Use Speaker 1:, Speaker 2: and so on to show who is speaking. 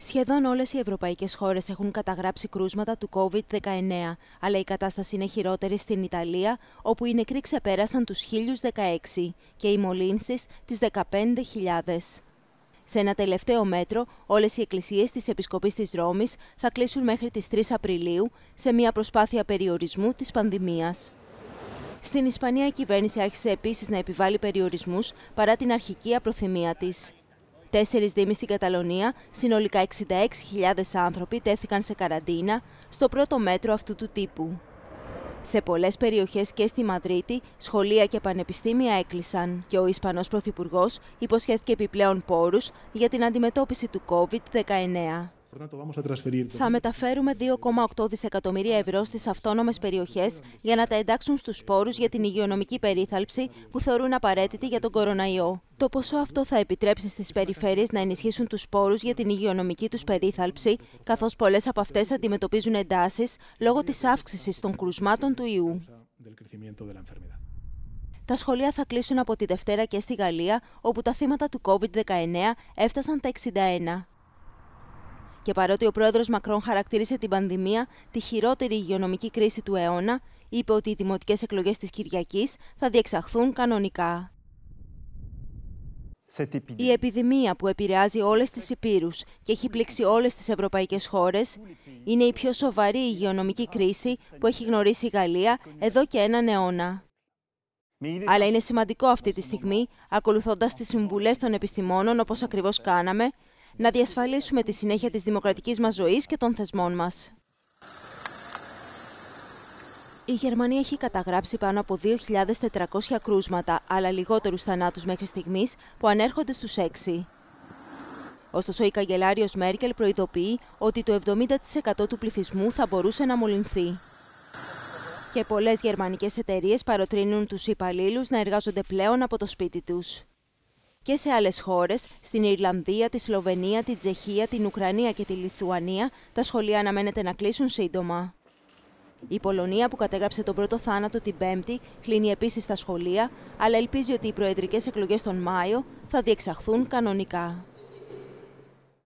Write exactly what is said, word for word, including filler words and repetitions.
Speaker 1: Σχεδόν όλες οι ευρωπαϊκές χώρες έχουν καταγράψει κρούσματα του κόβιντ δεκαεννέα, αλλά η κατάσταση είναι χειρότερη στην Ιταλία, όπου οι νεκροί ξεπέρασαν τους χίλιους δεκαέξι και οι μολύνσεις τις δεκαπέντε χιλιάδες. Σε ένα τελευταίο μέτρο, όλες οι εκκλησίες της Επισκοπής της Ρώμης θα κλείσουν μέχρι τις τρεις Απριλίου σε μια προσπάθεια περιορισμού της πανδημίας. Στην Ισπανία η κυβέρνηση άρχισε επίσης να επιβάλλει περιορισμούς παρά την αρχική απροθυμία της. Τέσσερις δήμοι στην Καταλωνία, συνολικά εξήντα έξι χιλιάδες άνθρωποι τέθηκαν σε καραντίνα στο πρώτο μέτρο αυτού του τύπου. Σε πολλές περιοχές και στη Μαδρίτη, σχολεία και πανεπιστήμια έκλεισαν και ο Ισπανός Πρωθυπουργός υποσχέθηκε επιπλέον πόρους για την αντιμετώπιση του κόβιντ δεκαεννέα. Θα μεταφέρουμε δύο κόμμα οκτώ δισεκατομμύρια ευρώ στις αυτόνομες περιοχές για να τα εντάξουν στους πόρους για την υγειονομική περίθαλψη που θεωρούν απαραίτητη για τον κοροναϊό. Το ποσό αυτό θα επιτρέψει στις περιφέρειες να ενισχύσουν τους πόρους για την υγειονομική τους περίθαλψη, καθώς πολλές από αυτές αντιμετωπίζουν εντάσεις λόγω της αύξησης των κρουσμάτων του ιού. Τα σχολεία θα κλείσουν από τη Δευτέρα και στη Γαλλία, όπου τα θύματα του κόβιντ δεκαεννέα έφτασαν τα εξήντα ένα. Και παρότι ο πρόεδρος Μακρόν χαρακτήρισε την πανδημία τη χειρότερη υγειονομική κρίση του αιώνα, είπε ότι οι δημοτικές εκλογές της Κυριακής θα διεξαχθούν κανονικά. Η επιδημία που επηρεάζει όλες τις υπήρους και έχει πλήξει όλες τις ευρωπαϊκές χώρες είναι η πιο σοβαρή υγειονομική κρίση που έχει γνωρίσει η Γαλλία εδώ και έναν αιώνα. Αλλά είναι σημαντικό αυτή τη στιγμή, ακολουθώντας τις συμβουλές των επιστημόνων όπως ακριβώς κάναμε, να διασφαλίσουμε τη συνέχεια της δημοκρατικής μας ζωής και των θεσμών μας. Η Γερμανία έχει καταγράψει πάνω από δύο χιλιάδες τετρακόσια κρούσματα, αλλά λιγότερους θανάτους μέχρι στιγμής, που ανέρχονται στους έξι. Ωστόσο, η καγκελάριος Μέρκελ προειδοποιεί ότι το εβδομήντα τοις εκατό του πληθυσμού θα μπορούσε να μολυνθεί. Και πολλές γερμανικές εταιρείες παροτρύνουν τους υπαλλήλους να εργάζονται πλέον από το σπίτι τους. Και σε άλλες χώρες, στην Ιρλανδία, τη Σλοβενία, τη Τσεχία, την Ουκρανία και τη Λιθουανία, τα σχολεία αναμένεται να κλείσουν σύντομα. Η Πολωνία, που κατέγραψε τον πρώτο θάνατο την Πέμπτη, κλείνει επίσης τα σχολεία, αλλά ελπίζει ότι οι προεδρικές εκλογές τον Μάιο θα διεξαχθούν κανονικά.